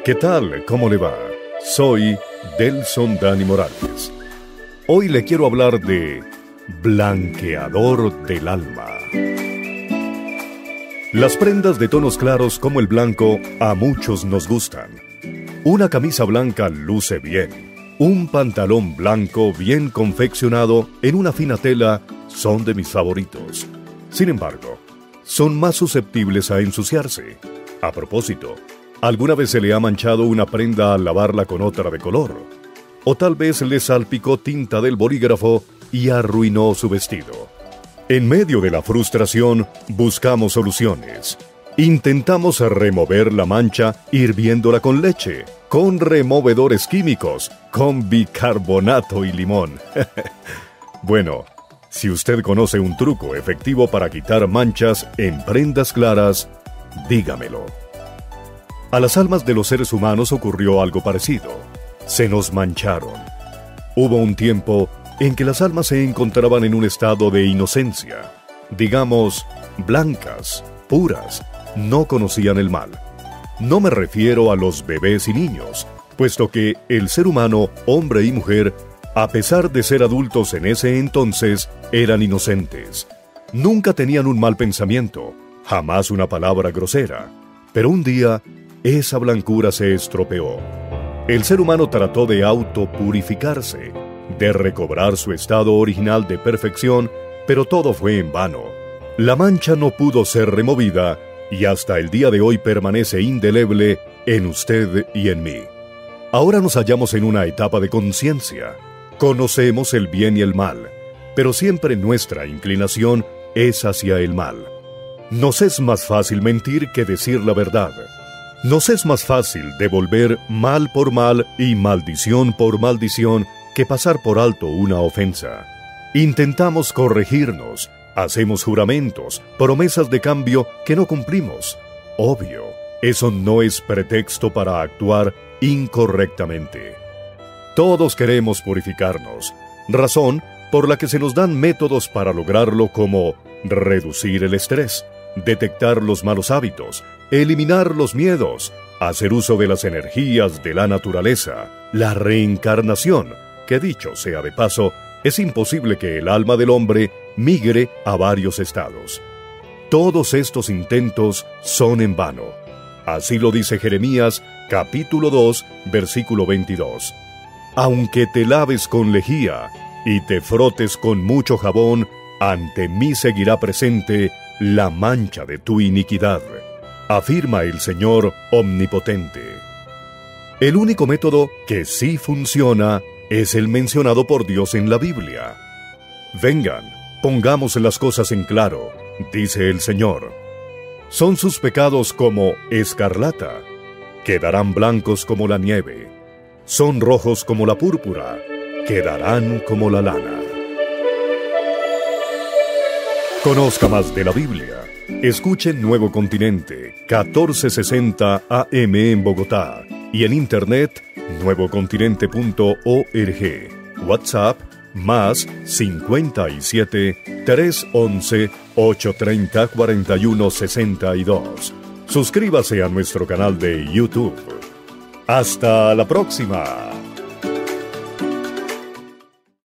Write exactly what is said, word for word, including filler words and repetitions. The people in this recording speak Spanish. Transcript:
¿Qué tal? ¿Cómo le va? Soy Delson Dani Morales. Hoy le quiero hablar de blanqueador del alma. Las prendas de tonos claros como el blanco a muchos nos gustan. Una camisa blanca luce bien. Un pantalón blanco bien confeccionado en una fina tela son de mis favoritos. Sin embargo, son más susceptibles a ensuciarse. A propósito, ¿alguna vez se le ha manchado una prenda al lavarla con otra de color? O tal vez le salpicó tinta del bolígrafo y arruinó su vestido. En medio de la frustración, buscamos soluciones. Intentamos remover la mancha hirviéndola con leche, con removedores químicos, con bicarbonato y limón. Bueno, si usted conoce un truco efectivo para quitar manchas en prendas claras, dígamelo. A las almas de los seres humanos ocurrió algo parecido. Se nos mancharon. Hubo un tiempo en que las almas se encontraban en un estado de inocencia, digamos, blancas, puras, no conocían el mal. No me refiero a los bebés y niños, puesto que el ser humano, hombre y mujer, a pesar de ser adultos en ese entonces, eran inocentes. Nunca tenían un mal pensamiento, jamás una palabra grosera. Pero un día, esa blancura se estropeó. El ser humano trató de autopurificarse, de recobrar su estado original de perfección, pero todo fue en vano. La mancha no pudo ser removida y hasta el día de hoy permanece indeleble en usted y en mí. Ahora nos hallamos en una etapa de conciencia. Conocemos el bien y el mal, pero siempre nuestra inclinación es hacia el mal. Nos es más fácil mentir que decir la verdad. Nos es más fácil devolver mal por mal y maldición por maldición que pasar por alto una ofensa. Intentamos corregirnos, hacemos juramentos, promesas de cambio que no cumplimos. Obvio, eso no es pretexto para actuar incorrectamente. Todos queremos purificarnos, razón por la que se nos dan métodos para lograrlo como reducir el estrés, detectar los malos hábitos, eliminar los miedos, hacer uso de las energías de la naturaleza, la reencarnación, que dicho sea de paso, es imposible que el alma del hombre migre a varios estados. Todos estos intentos son en vano. Así lo dice Jeremías, capítulo dos, versículo veintidós. Aunque te laves con lejía y te frotes con mucho jabón, ante mí seguirá presente la mancha de tu iniquidad, afirma el Señor Omnipotente. El único método que sí funciona es el mencionado por Dios en la Biblia. Vengan, pongamos las cosas en claro, dice el Señor. Son sus pecados como escarlata, quedarán blancos como la nieve. Son rojos como la púrpura, quedarán como la lana. Conozca más de la Biblia. Escuche Nuevo Continente, catorce sesenta A M en Bogotá y en internet nuevo continente punto org. WhatsApp más cincuenta y siete, trescientos once, ochocientos treinta, cuarenta y uno sesenta y dos. Suscríbase a nuestro canal de YouTube. ¡Hasta la próxima!